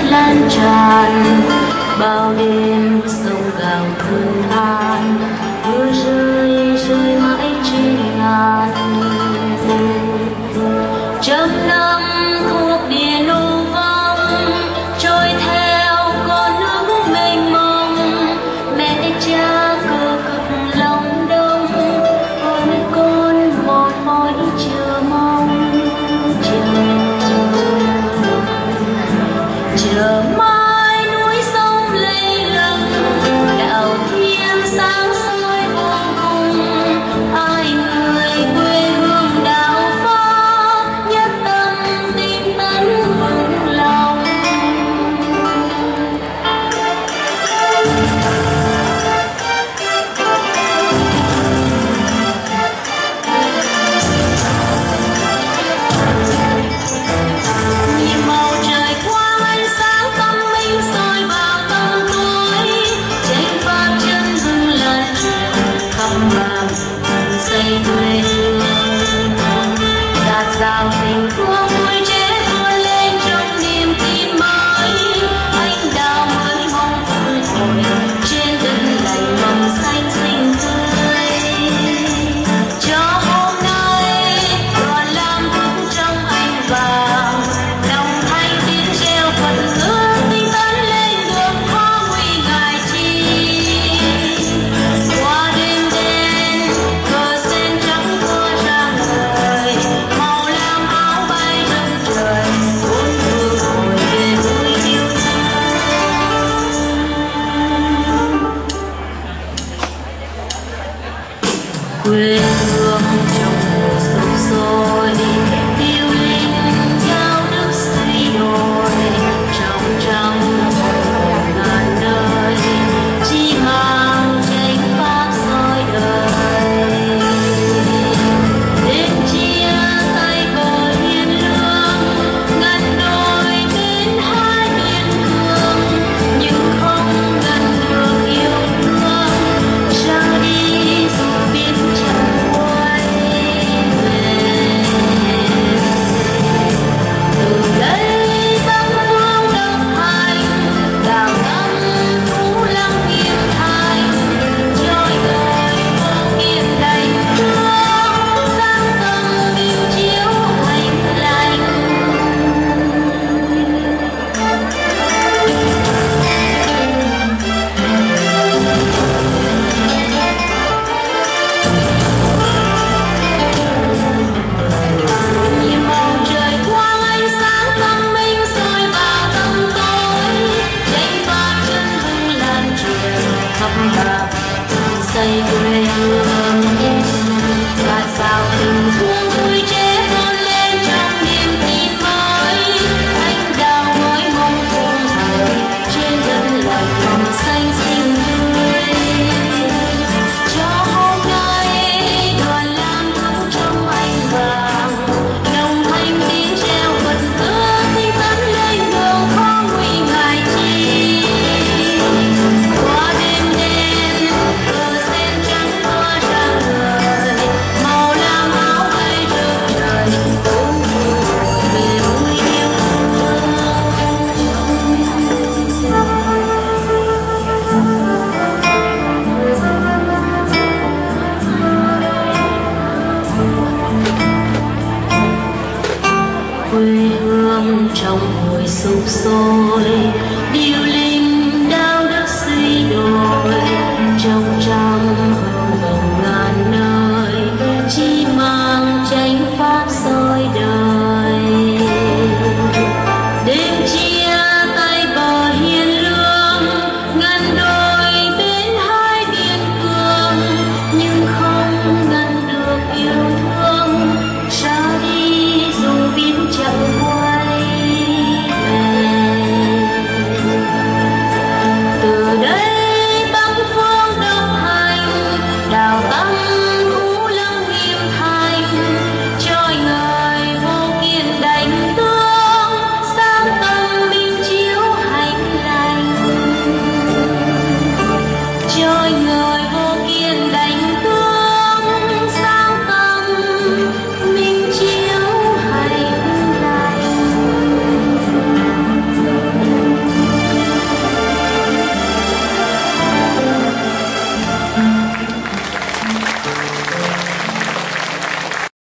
lan tràn bao đêm sông gào thương than mưa rơi rơi mãi trên ngàn trăm năm thuộc địa nô vong trôi theo con nước mênh mông mẹ cha cơ cực lòng đông con một mỏi chờ mong chờ mãi núi sông lây lừng đạo thiên sáng soi vô cùng ai người quê hương đạo phó nhất tâm tin tấn vững lòng nhiệm màu trời quang ánh sáng tâm minh soi vào tâm tối trên pháp chân hương lan truyền khắp ngàn xây quê hương dạt dào tình thương vui trẻ vươn lên trong niềm tin mới anh đào mới mong vun hồi trên đất lành mầm xanh xinh tươi cho hôm nay đoàn lam thức trong anh vàng đồng thanh tiếng reo phật hương tinh tấn lên đường khó nguy ngại chi qua đêm đen cờ sen trắng thua ra người màu lam áo bay rực trời bốn phương hồi về núi yêu thương quê hương trong mùa sục sôi tiêu linh cao đức xây đồi trong trong ngàn đời chỉ mang tranh pháp soi đời đêm chia tay cờ hiên lương ngăn đôi bên hai biên cương nhưng không gần được yêu thương ra đi dù biết chẳng quay về từ đây tâm phương độc hành đào ngắm thú lăng yên thành trôi đời vô kiên đành thương sáng tâm minh chiếu hành lành nhiệm màu trời quang ánh sáng tâm minh soi vào tâm tối chánh pháp chân hương lan truyền khắp ngàn xây quê hương dạt dào tình thương vui trẻ vươn lên trong niềm tin mới anh đào mới mong phương thời trên đất lành mầm xanh xinh tươi cho hôm nay đoàn lam thức trong anh vàng đồng thanh tiếng reo phật hương tinh tấn lên đường khó nguy ngại chi qua đêm đen cờ sen trắng thua ra người màu lam áo bay rực trời bốn phương hồi về núi yêu quê hương trong hồi sục sôi